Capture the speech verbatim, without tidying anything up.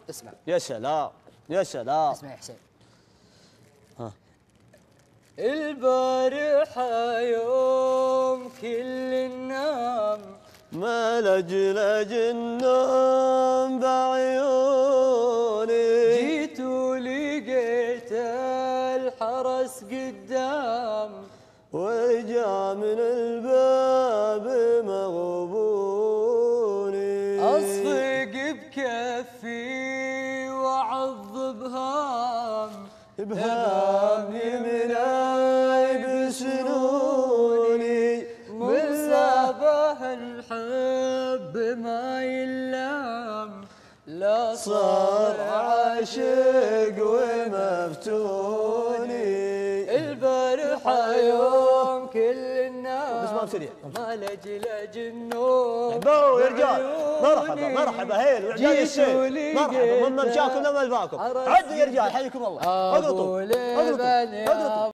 اسمع. يا سلام يا سلام. اسمع يا حسين. ها. البارحة يوم كل النام ما لجلج النوم بعيوني، جيت ولقيت الحرس قدام وجا من الباب مغبوني، أصفق بكفي وعض بهام بهام يمناي بسنوني، من سابه الحب ما يلام لا صار عاشق ومفتوني. البارحة يوم كل الناس بس ما بسريع ما لجلج النوم. بو يا رجال، مرحبا مرحبا هيل ورجال الشيء، مرحبا من ممشاكم ومن الفاكم. عدوا يا رجال حيكم الله. اقلطوا اقلطوا اقلطوا.